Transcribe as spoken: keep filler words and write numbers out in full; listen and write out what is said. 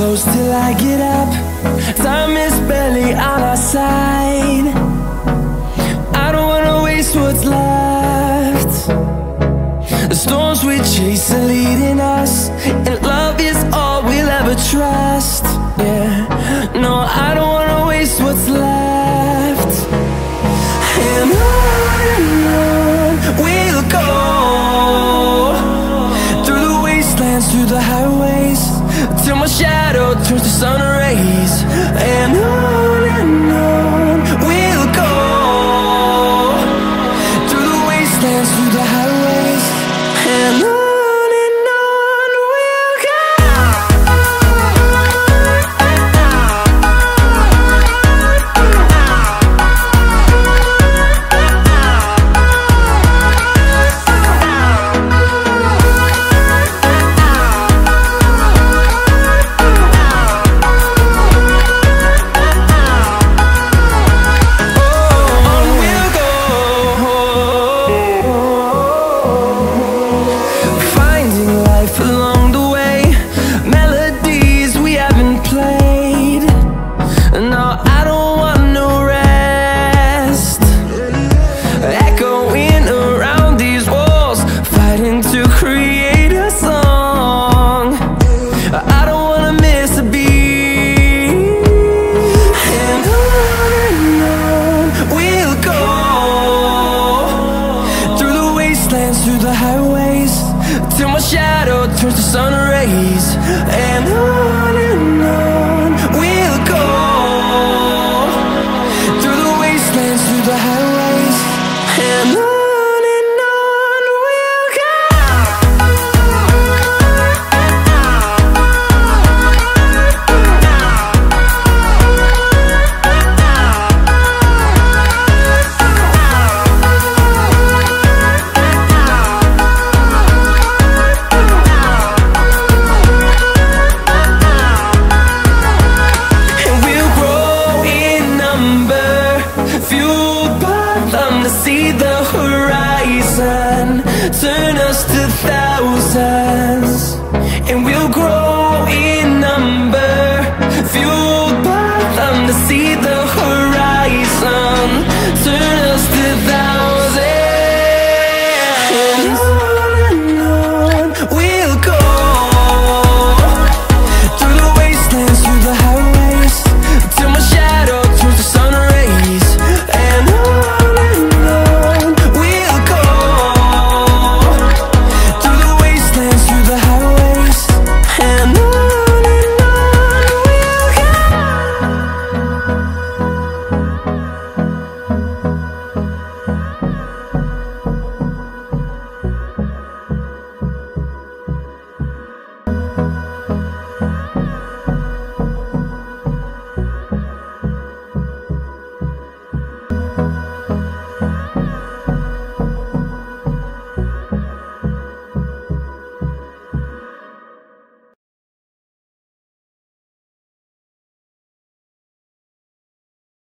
close till I get up. Time is barely on our side. I don't wanna waste what's left. The storms we chase are leading us, and love is all we'll ever trust. Yeah, no, I don't wanna waste what's left. And on and on we'll go, through the wastelands, through the highways, till my shadow turns to sun rays. And on and on we'll go, through the wastelands, through the highways, and on. Through the highways, till my shadow turns to sun rays. And on and on we'll go, through the wastelands, through the highways, and on. See the horizon turn us to thousands, and we'll grow in number, fueled by them to see the horizon.